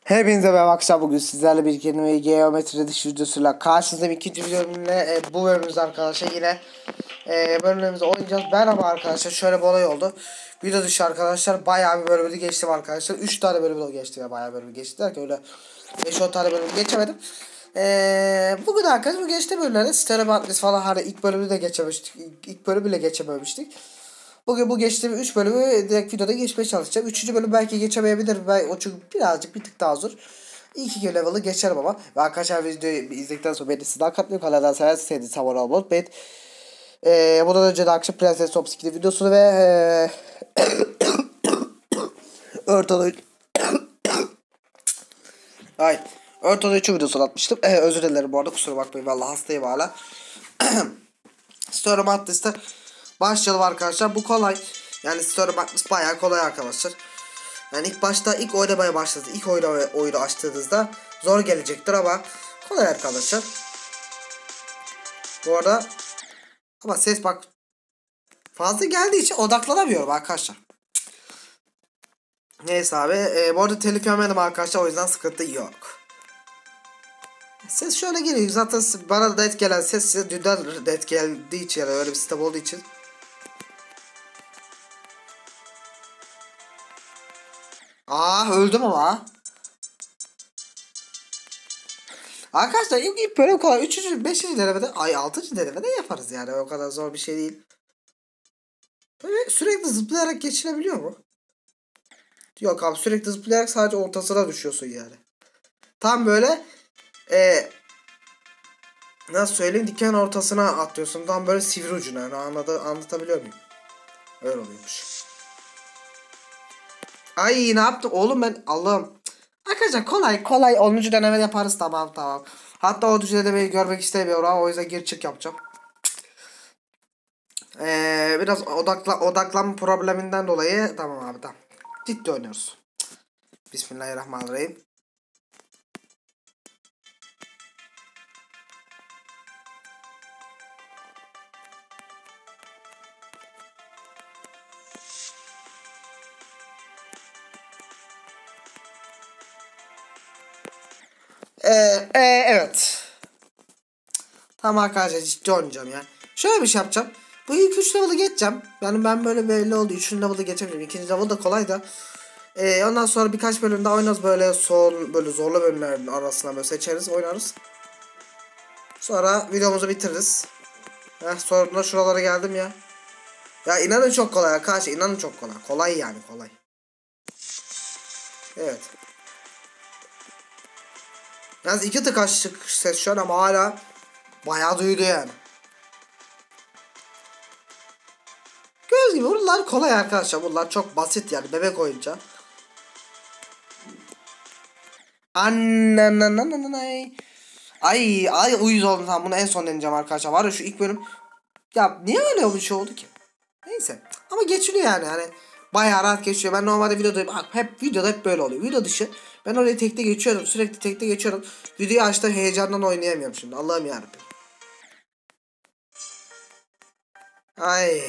Hepinize merhaba arkadaşlar, bugün sizlerle bir yeni geometri dışı videosuyla karşınızdayım. İkinci bölümle bu bölümümüzde arkadaşlar yine bölümümüzde oynayacağız. Merhaba arkadaşlar, şöyle bir olay oldu. Video dışı arkadaşlar bayağı bir bölümü geçtim arkadaşlar. 3 tane bölümü geçti ya, bayağı bölümü geçti derken öyle 5-10 tane bölümü geçemedim. Bugün arkadaşlar bu geçti bölümlerde Stereo Atlas falan, hani ilk bölümü de geçememiştik. İlk bölümü bile geçememiştik. Bugün bu geçtiğim 3 bölümü direkt videoda geçmeye çalışacağım. 3. bölüm belki geçemeyebilir. O çünkü birazcık bir tık daha zor. İlk 2 level'ı geçerim ama. Ve arkadaşlar videoyu izledikten sonra beni sizden katlayın. Kanaldan severseniz abone olmayı unutmayın. Bundan önce de akşam Prenses Top 2'de videosunu ve Örtolu Ay Örtolu 3 videosunu atmıştım. Özür dilerim bu arada, kusura bakmayın. Vallahi hastayım hala. Story Atlas'ta başlayalım arkadaşlar. Bu kolay. Yani Story Atlas bayağı kolay arkadaşlar. Yani ilk başta oynamaya başladığınızda, ilk oyunu açtığınızda zor gelecektir ama kolay arkadaşlar. Bu arada ama ses bak fazla geldiği için odaklanamıyorum arkadaşlar. Neyse abi, bu arada telif yemedim arkadaşlar, o yüzden sıkıntı yok. Ses şöyle geliyor zaten, bana da gelen ses size dünden net geldiği için, yani öyle bir sistem olduğu için. Öldüm ama. Arkadaşlar ilk bölüm kolay. 3. 5. denemede, 6. denemede yaparız yani. O kadar zor bir şey değil. Böyle sürekli zıplayarak geçilebiliyor mu? Yok abi, sürekli zıplayarak sadece ortasına düşüyorsun yani. Tam böyle nasıl söyleyeyim, diken ortasına atlıyorsun. Tam böyle sivri ucuna, yani anlatabiliyor muyum? Öyle oluyormuş. Ay ne yaptım oğlum ben, Allah'ım. Arkadaşlar kolay 10. denemede yaparız, tamam. Hatta 10. denemeyi görmek istemiyorum ama o yüzden gir çık yapacağım. Biraz odaklanma probleminden dolayı, tamam abi tamam. Ciddi oynuyoruz. Bismillahirrahmanirrahim. Evet. Tamam arkadaşlar, ciddi oynayacağım ya. Şöyle bir şey yapacağım. Bu ilk 3 level'ı geçeceğim. Yani ben böyle belli oldu. 3. level'ı geçebilirim. 2. level da kolay da. Ondan sonra birkaç bölüm daha oynarız. Böyle zorlu bölümlerin arasına böyle seçeriz, oynarız. Sonra videomuzu bitiririz. Sonra şuralara geldim ya. Ya inanın çok kolay arkadaşlar. İnanın çok kolay. Kolay yani, kolay. Evet. Yalnız 2 tık açtık ses şu an ama hala bayağı duyuluyor yani. Göz gibi bunlar kolay arkadaşlar. Bunlar çok basit yani, bebek oyuncağı. Annanananay. Ay uyuz oldum, tamam, bunu en son deneyeceğim arkadaşlar. Var ya şu ilk bölüm. Ya niye öyle bir şey oldu ki? Neyse. Ama geçiliyor yani. Hani bayağı rahat geçiyor. Ben normalde videoda hep böyle oluyor. Video dışı ben orayı tekte geçiyorum. Sürekli tekte geçiyorum. Videoyu açtım, heyecandan oynayamıyorum şimdi. Allah'ım yarabbim. Ay.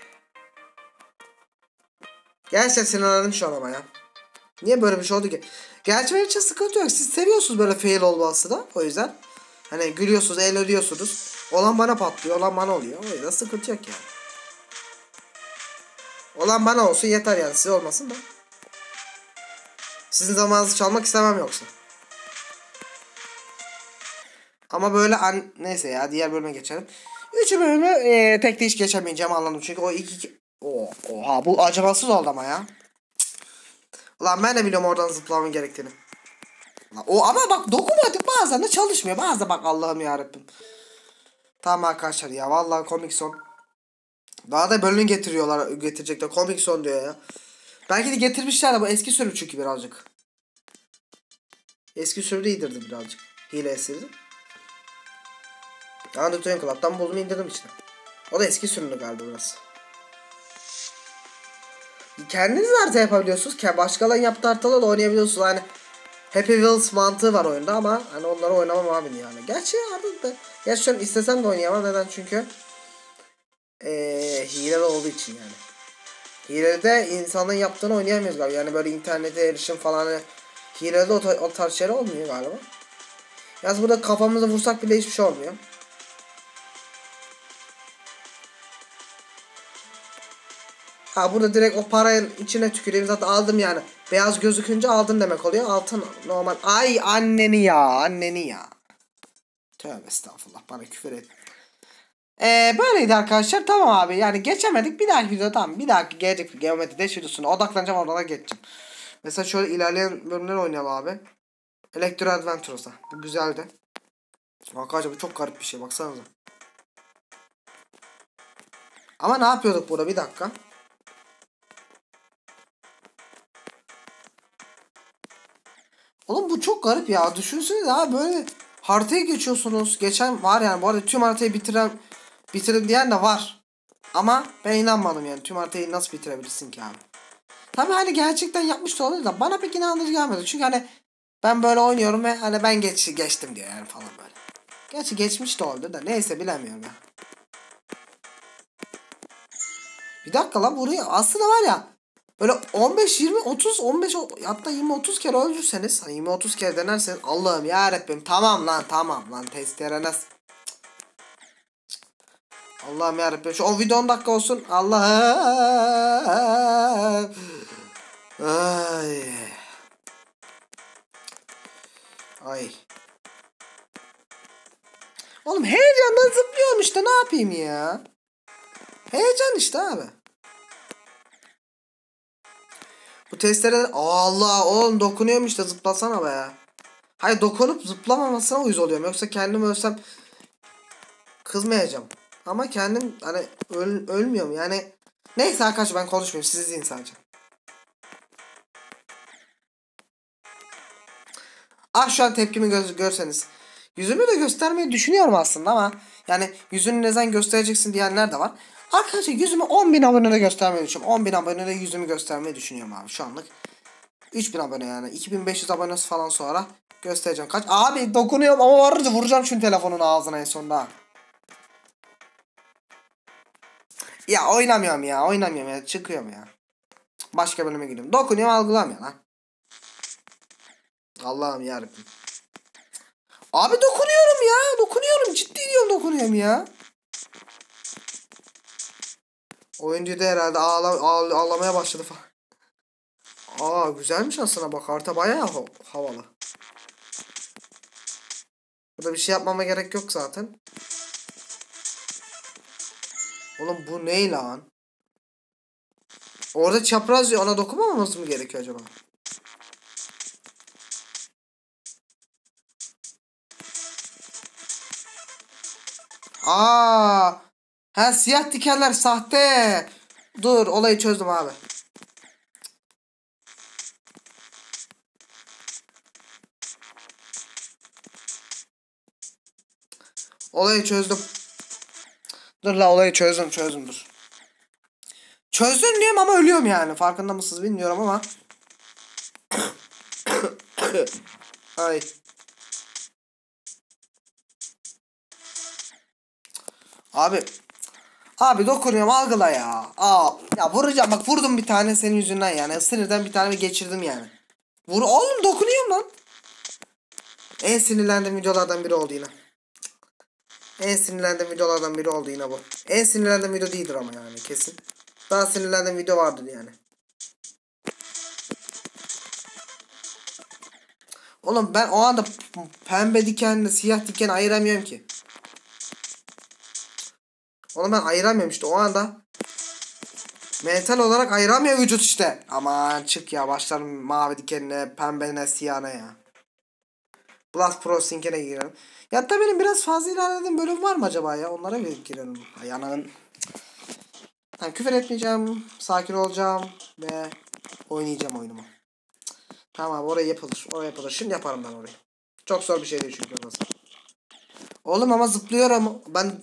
Gerçekten sinirlendim şu an ama ya. Niye böyle bir şey oldu ki? Gerçi benim için sıkıntı yok. Siz seviyorsunuz böyle fail olması da. O yüzden. Hani gülüyorsunuz, eğleniyorsunuz. Olan bana patlıyor. Olan bana oluyor. O yüzden sıkıntı yok yani. Olan bana olsun yeter yani. Size olmasın da. Sizin zamanınızı çalmak istemem yoksa. Ama böyle neyse ya, diğer bölüme geçelim. 3 bölümü tek de hiç geçemeyeceğim, anladım. Çünkü o iki oha bu acımasız oldu ama ya. Ulan ben de biliyorum oradan zıplamam gerektiğini. O ama bak, dokunmatik bazen de çalışmıyor. Bazen bak, Allah'ım yarabbim. Tamam arkadaşlar ya, vallahi Comic Son. Daha da bölümü getirecekler. Comic Son diyor ya. Belki de getirmişler de, bu eski sürüm çünkü birazcık. Eski sürümde indirdim birazcık. Hile esirdim. Undertale Club'dan buldum, indirdim işte. O da eski sürümlü galiba burası. Kendiniz harita yapabiliyorsunuz. Başkalarının yaptığı haritalarla da oynayabiliyorsunuz. Hani Happy Wheels mantığı var oyunda ama hani onları oynamam abi yani. Gerçi şu an istesem de oynayamam. Neden? Çünkü hile olduğu için yani. Hilede insanın yaptığını oynayamıyoruz abi. Yani böyle internete erişim falan, hani Hilede o tarz şeyler olmuyor galiba. Yalnız burada kafamıza vursak bile hiçbir şey olmuyor. Ha burada direkt o parayı içine tüküreyim. Zaten aldım yani. Beyaz gözükünce aldım demek oluyor. Altın normal. Ay anneni ya. Anneni ya. Tövbe estağfurullah. Bana küfür et. Böyleydi arkadaşlar. Tamam abi. Yani geçemedik. Bir dahaki videoda tamam. Bir dahaki gelecek geometri deş videosuna odaklanacağım. Oradan geçeceğim. Mesela şöyle ilerleyen bölümler oynayalım abi. Electro Adventures'a. Bu güzeldi. Arkadaşlar bu çok garip bir şey. Baksanıza. Ama ne yapıyorduk burada? Bir dakika. Oğlum bu çok garip ya. Düşünsene ya böyle haritayı geçiyorsunuz. Geçen var yani. Bu arada tüm haritayı bitirin diyen de var. Ama ben inanmadım yani. Tüm haritayı nasıl bitirebilirsin ki abi? Tabii hani gerçekten yapmış da olabilir de bana pek inandırıcı gelmedi. Çünkü hani ben böyle oynuyorum ve hani ben geçtim diyor yani falan böyle. Gerçi geçmiş de oldu da neyse bilemiyorum ya. Bir dakika lan burayı aslında var ya böyle 15 20 30 15 hatta 20 30 kere öldürseniz hani 20 30 kere denerseniz Allah'ım ya Rabbim tamam lan testere nasıl Allah'ım ya Rabbim şu o video 10 dakika olsun Allah'ım ay ay oğlum heyecandan zıplıyorum işte ne yapayım ya heyecan işte abi. Bu testereler Allah oğlum dokunuyorum işte zıplasana be ya. Hayır dokunup zıplamamasına uyuz oluyorum. Yoksa kendim ölsem kızmayacağım. Ama kendim hani ölmüyorum yani. Neyse arkadaşlar ben konuşmayayım siz izleyin sadece. Ah şu an tepkimi görseniz. Yüzümü de göstermeyi düşünüyorum aslında ama yani yüzünü neden göstereceksin diyenler de var. Arkadaşlar yüzümü 10.000 abonede göstermeyi düşünüyorum. 10.000 abonede yüzümü göstermeyi düşünüyorum abi şu anlık. 3.000 abone yani. 2.500 abonesi falan sonra göstereceğim. Kaç? Abi dokunuyorum ama varınca vuracağım şu telefonun ağzına en sonunda. Ya oynamıyorum ya. Çıkıyorum ya. Başka bölüme gidiyorum. Dokunuyorum algılamıyor lan. Allah'ım yarabbim. Abi dokunuyorum ya. Dokunuyorum. Ciddi diyorum dokunuyorum ya. Oyuncu da herhalde ağlamaya başladı falan. Aa güzelmiş aslında bak harita bayağı havalı. Burada bir şey yapmama gerek yok zaten. Oğlum bu ne lan? Orada çapraz diyor ona dokunmamamız mı gerekiyor acaba? Aa, ha siyah dikenler sahte. Dur olayı çözdüm abi. Olayı çözdüm. Dur la olayı çözdüm dur. Çözdüm diyorum ama ölüyorum yani. Farkında mısınız bilmiyorum ama. Ay. Abi dokunuyorum algıla ya. Aa ya vuracağım bak vurdum bir tane senin yüzünden yani. Sinirden bir tane geçirdim yani. Oğlum dokunuyorum lan. En sinirlendiğim videolardan biri oldu yine. En sinirlendiğim videolardan biri oldu yine bu. En sinirlendiğim video değildir ama yani kesin. Daha sinirlendiğim video vardır yani. Oğlum ben o anda pembe dikenle siyah diken ayıramıyorum ki. Oğlum ben ayıramıyorum işte o anda. Mental olarak ayıramıyor vücut işte. Aman çık ya başlarım mavi dikenine, pembene, siyahına ya. Blast Pro Sync'e girelim. Ya da benim biraz fazla ilerlediğim bölüm var mı acaba ya? Onlara bir girelim. Yanağın. Tamam küfür etmeyeceğim. Sakin olacağım. Ve oynayacağım oyunumu. Tamam abi oraya yapılır. Oraya yapılır. Şimdi yaparım ben orayı. Çok zor bir şey değil çünkü orası. Oğlum ama zıplıyorum. Ben...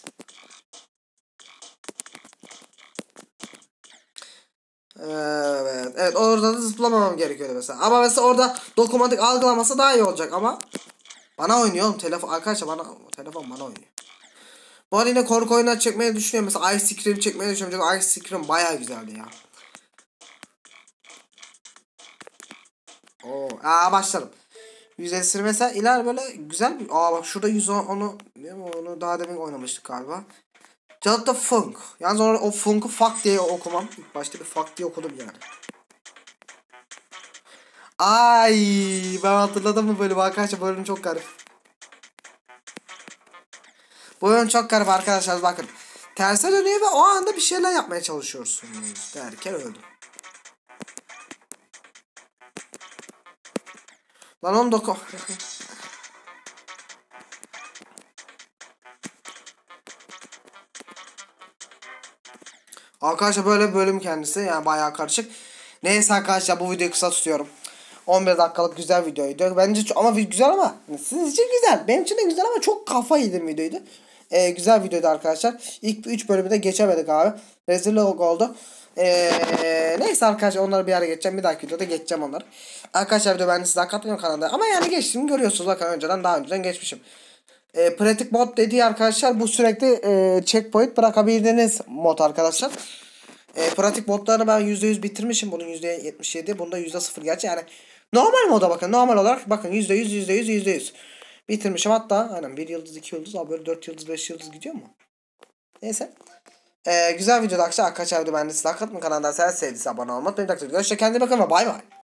Evet. Evet orada da zıplamamam gerekiyordu mesela. Ama mesela orada dokunmatik algılaması daha iyi olacak ama... Bana oynuyor oğlum. Telefon arkadaşlar telefon bana oynuyor. Bu arada yine korku oyunları çekmeyi düşünüyorum. Mesela Ice Scream çekmeyi düşünüyorum. Çünkü Ice Scream bayağı güzeldi ya. Oo, başladım. 150 mesela iler böyle güzel bir. Bak şurada 110 onu değil mi? Onu daha demin oynamıştık galiba. Jonathan Funk. Yalnız o Funk'u fuck diye okumam. İlk başta bir fuck diye okudum yani. Ay ben hatırladım mı böyle arkadaşlar, bu bölüm çok garip. Bu bölüm çok garip arkadaşlar, bakın. Terse dönüyor ve o anda bir şeyler yapmaya çalışıyorsunuz derken öldüm. Lan 19. Arkadaşlar böyle bölüm kendisi yani bayağı karışık. Neyse arkadaşlar, bu videoyu kısa tutuyorum. 11 dakikalık güzel videoydu. Bence ama güzel ama sizin için güzel. Benim için de güzel ama çok kafa yedim videoydu. Güzel videoydu arkadaşlar. İlk 3 bölümü de geçemedik abi. Rezillik oldu. Neyse arkadaşlar, onları bir ara geçeceğim. Bir dahaki videoda geçeceğim onları. Arkadaşlar video ben size katılıyorum kanalda. Ama yani geçtim görüyorsunuz, bakın daha önceden geçmişim. Pratik mod dediği arkadaşlar bu sürekli checkpoint bırakabildiğiniz mod arkadaşlar. Pratik modlarını ben %100 bitirmişim. Bunun %77. Bunda %0 gerçi yani. Normal moda bakın. Normal olarak bakın %100 %100 %100. Bitirmişim hatta. Aynen 1 yıldız 2 yıldız. Abi böyle 4 yıldız 5 yıldız gidiyor mu? Neyse. Güzel videoda arkadaşlar. Arkadaşlar ben de size kanalda sevdiyse abone olmayı unutmayın. Görüşürüz. Kendinize bakın ve bay bay.